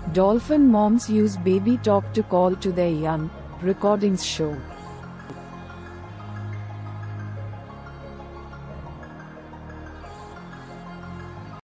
Dolphin moms use baby talk to call to their young, recordings show.